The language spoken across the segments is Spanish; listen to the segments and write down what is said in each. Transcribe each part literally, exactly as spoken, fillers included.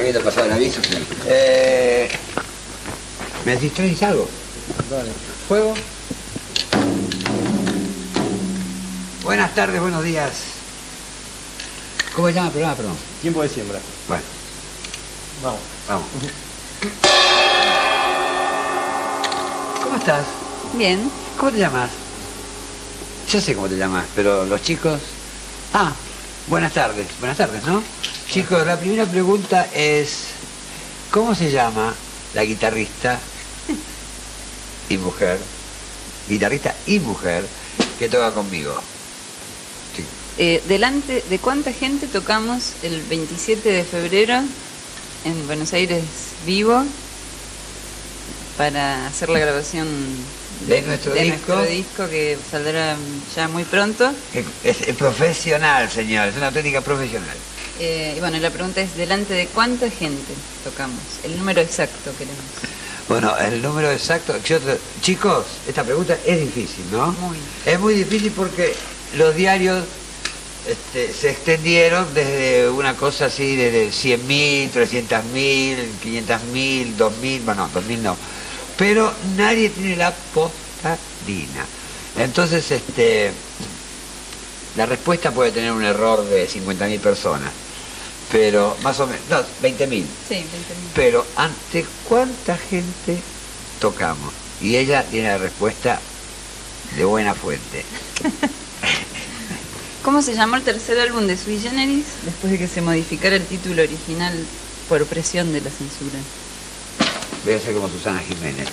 habiendo pasado el aviso. Sí. Eh, ¿Me distraes algo? Dale. ¿Fuego? Buenas tardes, buenos días. ¿Cómo se llama el programa, perdón? Tiempo de siembra. Bueno. Vamos. Vamos. ¿Cómo estás? Bien. ¿Cómo te llamas? Yo sé cómo te llamas, pero los chicos... Ah, buenas tardes. Buenas tardes, ¿no? Chicos, la primera pregunta es... ¿Cómo se llama la guitarrista y mujer, guitarrista y mujer, que toca conmigo? Sí. Eh, ¿Delante de cuánta gente tocamos el veintisiete de febrero en Buenos Aires vivo para hacer la grabación de nuestro, de disco, nuestro disco que saldrá ya muy pronto? Es, es profesional, señor, es una técnica profesional. Eh, y bueno, la pregunta es, ¿delante de cuánta gente tocamos? El número exacto queremos. Bueno, el número exacto... Yo, chicos, esta pregunta es difícil, ¿no? Muy. Es muy difícil porque los diarios este, se extendieron desde una cosa así, desde cien mil, trescientos mil, quinientos mil, dos mil, bueno, dos mil no. Pero nadie tiene la postadina. Entonces, este, la respuesta puede tener un error de cincuenta mil personas. Pero más o menos, no, veinte mil. Sí, veinte mil. Pero ¿ante cuánta gente tocamos? Y ella tiene la respuesta de buena fuente. ¿Cómo se llamó el tercer álbum de Sui Generis después de que se modificara el título original por presión de la censura? Voy a ser como Susana Jiménez.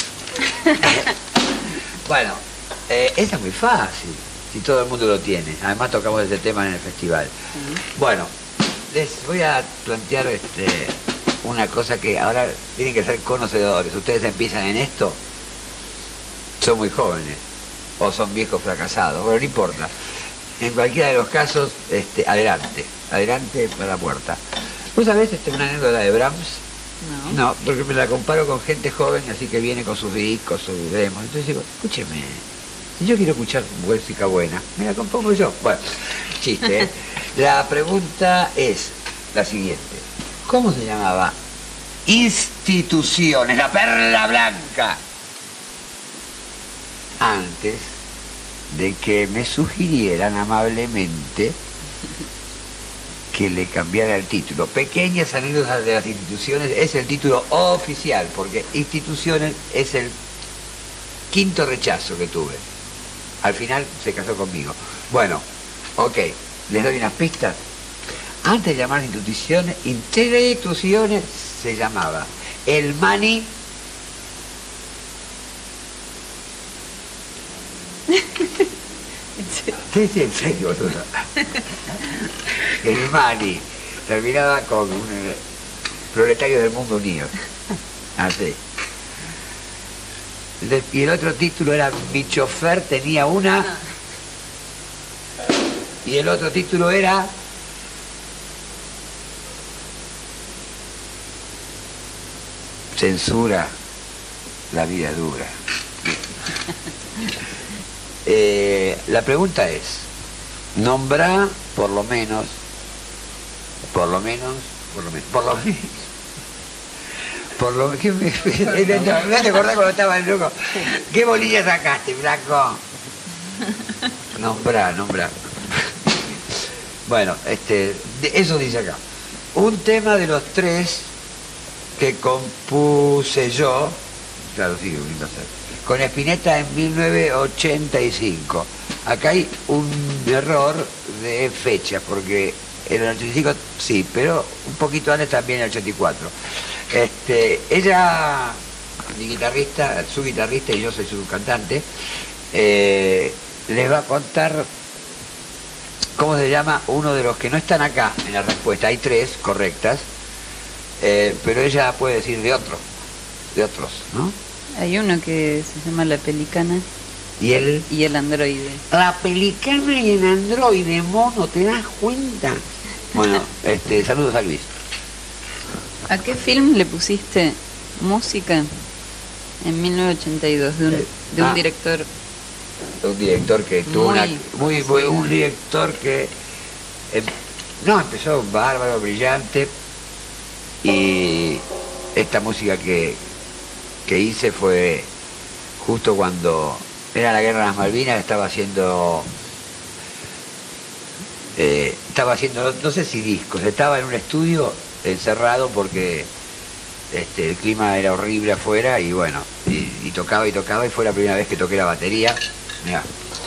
Bueno, eh, esa es muy fácil, si todo el mundo lo tiene. Además tocamos ese tema en el festival. Uh-huh. Bueno, les voy a plantear este, una cosa que ahora tienen que ser conocedores. Ustedes empiezan en esto, son muy jóvenes, o son viejos fracasados, bueno, no importa. En cualquiera de los casos, este, adelante, adelante para la puerta. ¿Vos sabés este, una anécdota de Brahms? No. No, porque me la comparo con gente joven, así que viene con sus discos, sus demos. Entonces digo, escúcheme, si yo quiero escuchar música buena, me la compongo yo. Bueno, chiste, ¿eh? La pregunta es la siguiente. ¿Cómo se llamaba? Instituciones, la perla blanca. Antes de que me sugirieran amablemente que le cambiara el título. Pequeñas anécdotas de las instituciones es el título oficial, porque instituciones es el quinto rechazo que tuve. Al final se casó conmigo. Bueno, ok, les doy unas pistas. Antes de llamar instituciones, instituciones se llamaba el Mani. Sí, sí, en serio, boludo. El Mani terminaba con un eh, proletario del mundo unido. Así. Y el otro título era Mi chofer tenía una. Y el otro título era Censura, la vida dura. Eh, la pregunta es, nombrá por lo menos, por lo menos, por lo menos, por lo menos, por lo menos, ¿qué me, no te acordás cuando estaba el loco? ¿Qué bolilla sacaste, flaco? Nombrá, nombrá. Bueno, este, eso dice acá. Un tema de los tres que compuse yo, claro, sí, un placer, con Spinetta en mil novecientos ochenta y cinco. Acá hay un error de fecha, porque en el ochenta y cinco sí, pero un poquito antes también en el ochenta y cuatro. Este, ella, mi guitarrista, su guitarrista y yo soy su cantante, eh, les va a contar cómo se llama uno de los que no están acá en la respuesta. Hay tres correctas, eh, pero ella puede decir de otro, de otros, ¿no? Hay uno que se llama La Pelicana. ¿Y el? Y el androide. La Pelicana y el androide, mono, ¿te das cuenta? Bueno, este, saludos a Luis. ¿A qué film le pusiste música en mil novecientos ochenta y dos de un, Eh, de un ah. director? Un director que tuvo Muy, una... Muy, muy, un director que... Eh, no, empezó bárbaro, brillante, Y esta música que, que hice fue justo cuando era la guerra de las Malvinas, estaba haciendo, eh, estaba haciendo, no sé si discos, estaba en un estudio encerrado porque este, el clima era horrible afuera y bueno, y, y tocaba y tocaba y fue la primera vez que toqué la batería. Mirá.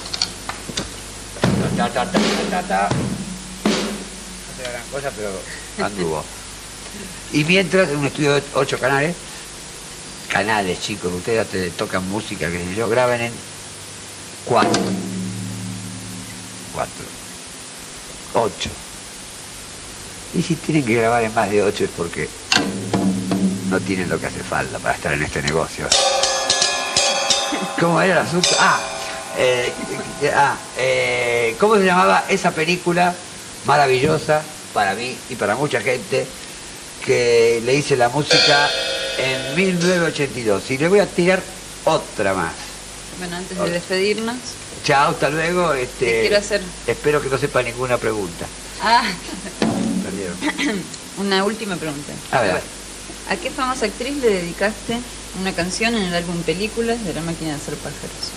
Ta, ta, ta, ta, ta, ta. No sé la gran cosa, pero anduvo. Y mientras, en un estudio de ocho canales, canales chicos, ustedes te tocan música, que sé yo, graben en cuatro, cuatro, ocho. Y si tienen que grabar en más de ocho es porque no tienen lo que hace falta para estar en este negocio. ¿Cómo era el asunto? Ah, eh, ah eh, ¿cómo se llamaba esa película maravillosa para mí y para mucha gente que le hice la música en mil novecientos ochenta y dos? Y le voy a tirar otra más. Bueno, antes de despedirnos, Chao, hasta luego. Este, te quiero hacer... Espero que no sepa ninguna pregunta. Ah, Perdieron. una última pregunta. A ver. ¿A qué famosa actriz le dedicaste una canción en el álbum Películas de La Máquina de Hacer Pájaros?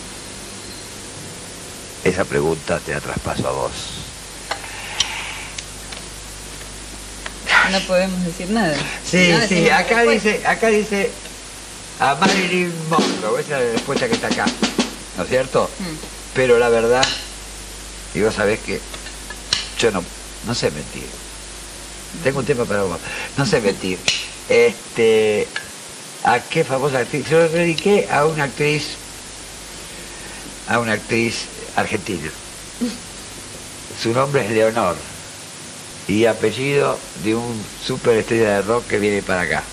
Esa pregunta te la traspaso a vos. No podemos decir nada. Sí, No sí, decimos la acá respuesta. dice, acá dice a Marilyn Monroe, esa es la respuesta que está acá, ¿no es cierto? Mm. Pero la verdad, y vos sabés que yo no, no sé mentir. Tengo un tema para vos, no sé mentir. Este, ¿a qué famosa actriz? Yo lo dediqué a una actriz, a una actriz argentina. Su nombre es Leonor. Y apellido de un super estrella de rock que viene para acá.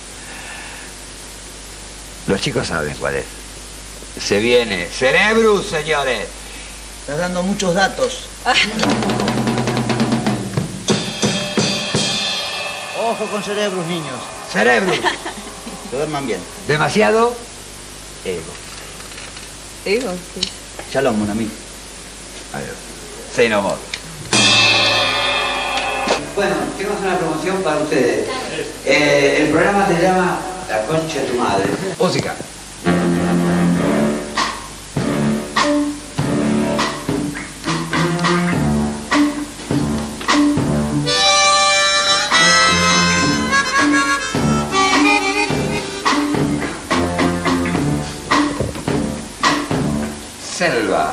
Los chicos saben cuál es. Se viene Cerebrus, señores. Estás dando muchos datos. Ojo con Cerebrus, niños. Cerebrus. Que duerman bien. Demasiado ego. Ego, sí. Shalom, mon ami. Adiós. Say no more. Bueno, tenemos una promoción para ustedes. Eh, el programa se llama La Concha de tu Madre. Música. Selva.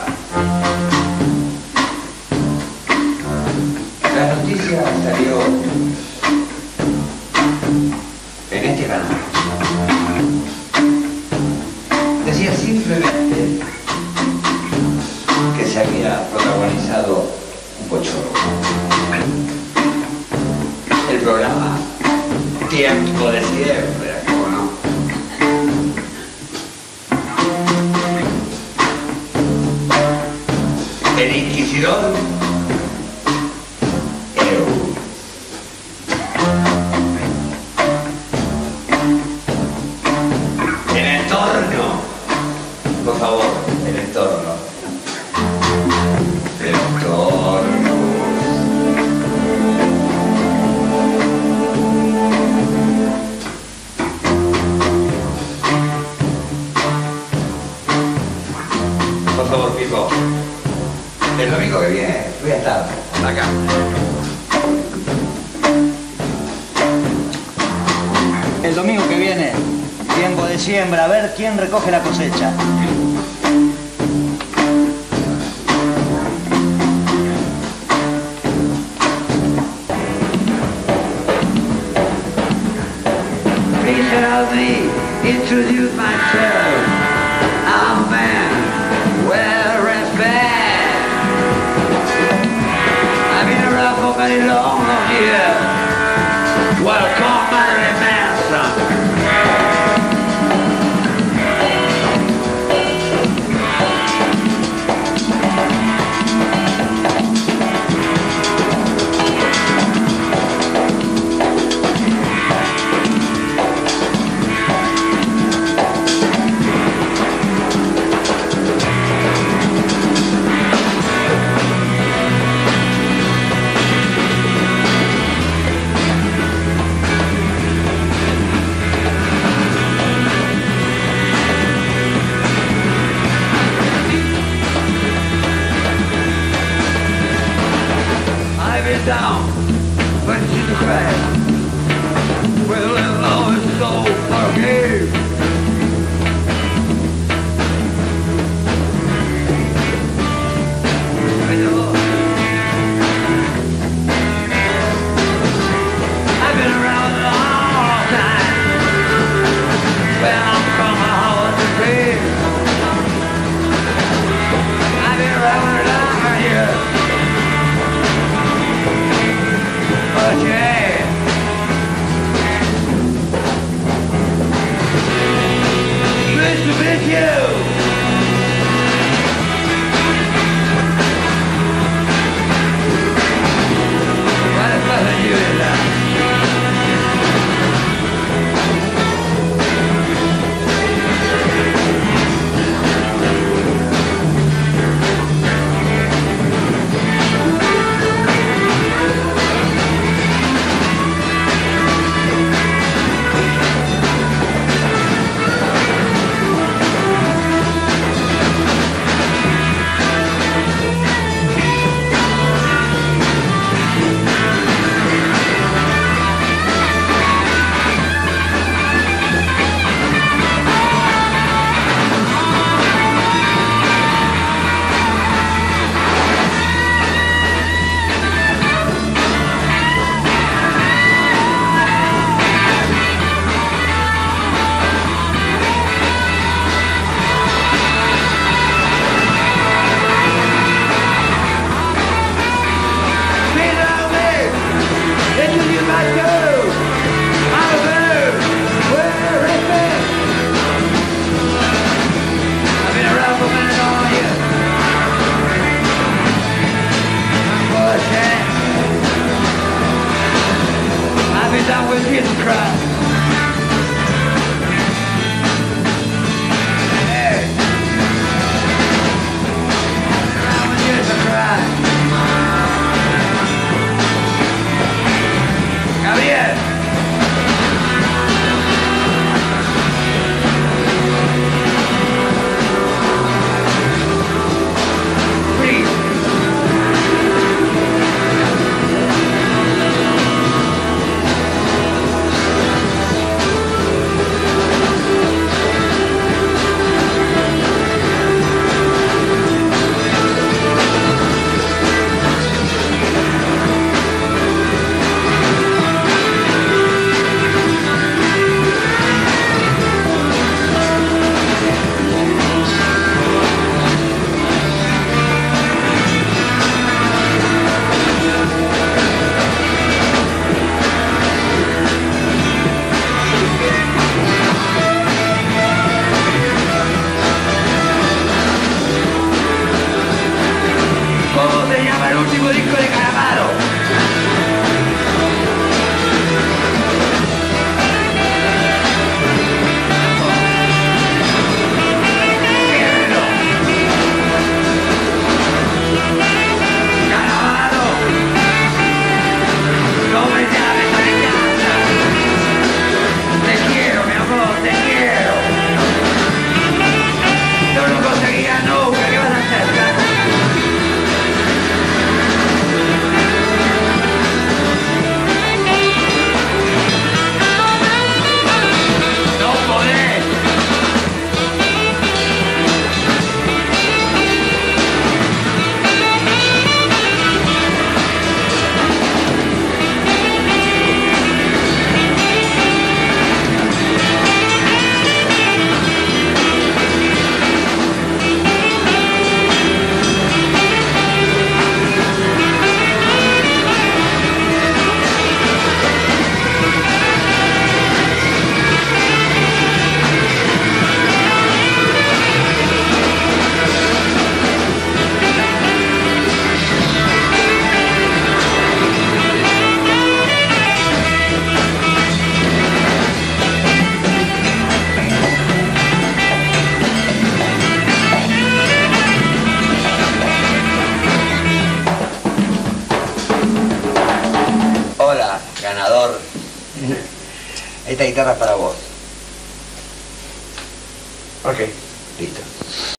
La noticia salió en este canal. Decía simplemente que se había protagonizado un bochorno. El programa Tiempo de Siempre, ¿cómo no? El inquisidor Eu. El entorno, por favor, el entorno. El entorno. Por favor, Pipo. El domingo que viene voy a estar acá. El domingo que viene, tiempo de siembra, a ver quién recoge la cosecha. Please help me introduce myself. I'm man, well respect. I've been around for many long, long years. Welcome, Marilyn Manson. it down, but she's a crash. Well, it's always so fucking. I know. I've been around a long time. Well, I'm from my house to bed. I've been around a long year. But yeah. Mister Bitch, you. Why the fuck are you in that? Esta guitarra es para vos. Ok. Listo.